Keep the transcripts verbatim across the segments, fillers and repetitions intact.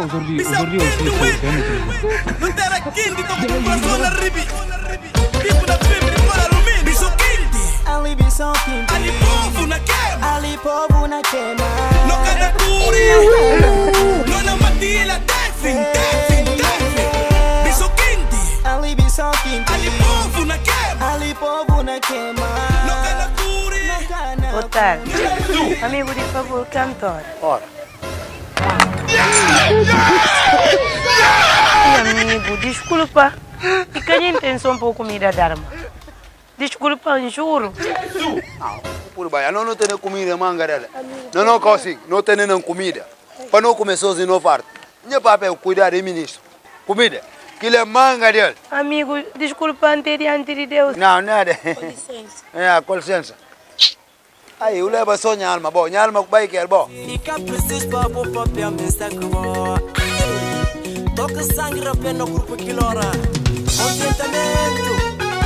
aujourd'hui, aujourd'hui aussi, c'est un autre. Non terra quindi, toco con coração na ribi. Tipo da fibra, fora alumínio. Bicho quente. Ali bicho quente. Ali povo na queima. Ali povo na queima. No cada curi. No na matila, dancing, dancing, dancing. Bicho quente. Ali bicho quente. Ali povo na queima. Ali povo na queima. No cada curi. Boa tarde. Amigo, de favor, cantor. Ora. Ai, amigo, desculpa. E que a gente tem só um pouco de comida d'arma. Desculpa, juro. Não, por baixo, não, não tem comida, manga dela. Não, não consigo, não tem nem comida. Para não comer sozinho, não farto. Minha papel é cuidar de ministro. Comida, que é manga dele. Amigo, desculpa ante diante de Deus. Não, nada. Com licença. É, com licença. Aí, eu levo só minha alma, bom, minha alma que vai querer, bom. E cá preciso para o papel, me saco, bom. Toca sangue, rapé no grupo que lora. Contentamento.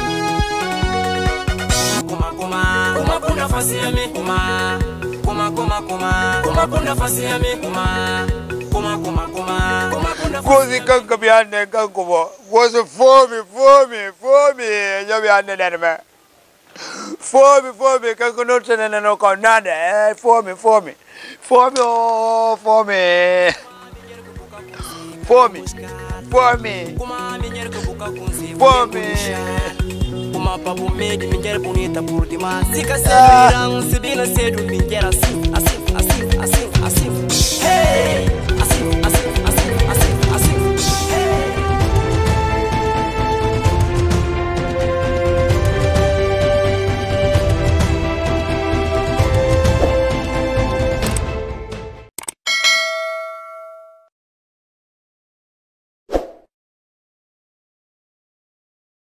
Kuma, kuma, kuma, kuna faciame. Kuma, kuma, kuma, kuma, kuma, kuna faciame. Kuma, kuma, kuma, kuma, kuma, kuna faciame. Coisa que canca me anda, canca, bom. Coisa fome, fome, fome. Já me anda, né, fome, fome, que eu não tenho não com nada, é fome, fome, fome, oh, fome, fome, fome, fome. Uma papo meio mulher bonita por demais. Se caçar, se bem cedo, mulher assim, assim, assim, assim, assim. Hey!